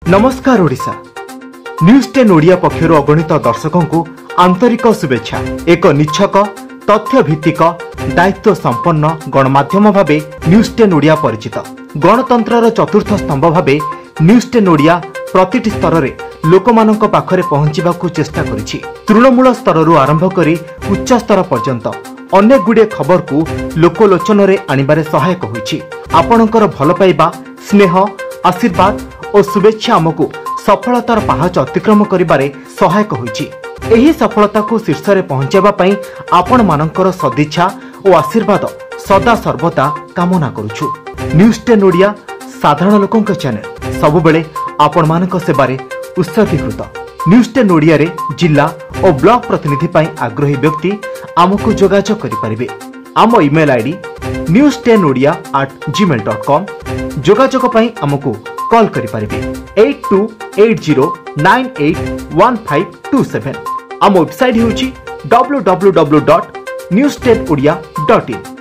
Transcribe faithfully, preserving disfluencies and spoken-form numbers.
नमस्कार Odisha news ten Odia पक्षर अगणित दर्शकों को आंतरिक शुभेच्छा। एक निच्छक तथ्य भित्तिक दायित्व संपन्न गणमाध्यम भावे न्यूज टेन ओडिया परिचित। गणतंत्र चतुर्थ स्तंभ भावे न्यूज टेन ओडिया प्रतिटी स्तर में लोकमानक पाखरे पहुंचीबाकू चेष्टा करिछि। तृणमूल स्तररू आरंभ करी उच्च स्तर पर्यंत अनेक गुड़े खबर को लोकलोचन रे आनिबारे सहायक होइछि। आपणकर भल पाइबा, स्नेह, आशीर्वाद और शुभेच्छा आमको सफलतार पहाच अतिक्रम करिबारे सहायक होइछि। एही सफलता को शीर्ष रे पहुंचाबा पई आपण मानकर सदिच्छा और आशीर्वाद सदा सर्वदा कामना करूछु। न्यूज टेन ओडिया साधारण लोकों के चैनल सबु बेले आपण मानक सेबारे उत्सर्गीकृत। न्यूज टेन ओडिया रे जिला और ब्लॉक प्रतिनिधि पाई आग्रही व्यक्ति आमको जोगाजोग करि परिबे। आम email ID news ten Odia at Gmail dot com. जोगाजोग पाई आमको कॉल करि परिबे eight two eight zero nine eight one five two seven. आम वेबसाइट होउची W W W dot news ten Odia dot इन।